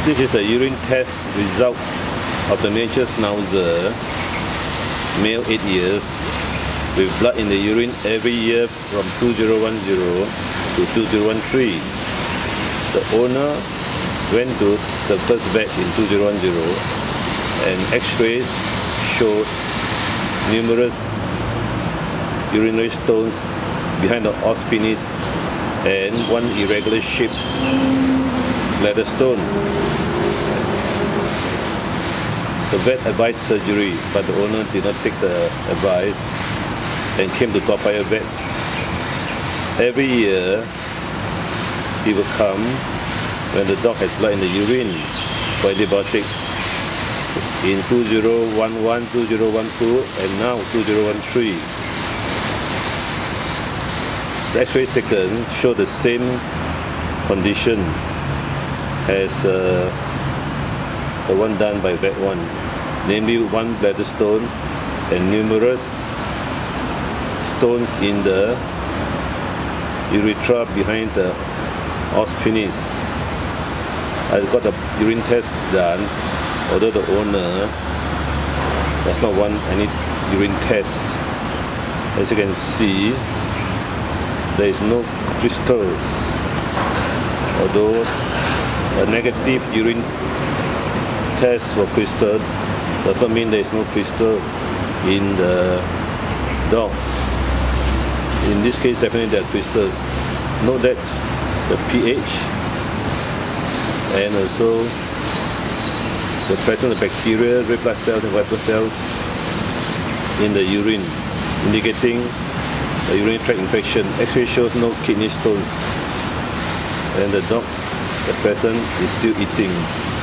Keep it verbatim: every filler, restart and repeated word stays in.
This is the urine test result of the miniature schnauzer, male eight years, with blood in the urine every year from two thousand ten to two thousand thirteen. The owner went to the first batch in two thousand ten and X-rays showed numerous urinary stones behind the os penis and one irregular shaped bladder stone. The vet advised surgery, but the owner did not take the advice and came to Toa Payoh Vets. Every year he will come when the dog has blood in the urine for antibiotic in two thousand eleven, two thousand twelve and now two thousand thirteen. The X-ray taken show the same condition as uh, the one done by Vet one, namely one bladder stone and numerous stones in the urethra behind the os penis. I got the urine test done, although the owner does not want any urine test. As you can see, there is no crystals, although a negative urine test for crystal does not mean there is no crystal in the dog. In this case, definitely there are crystals. Note that the pH and also the presence of bacteria, red blood cells and white blood cells in the urine, indicating a urinary tract infection. X-ray shows no kidney stones, and the dog at present is still eating.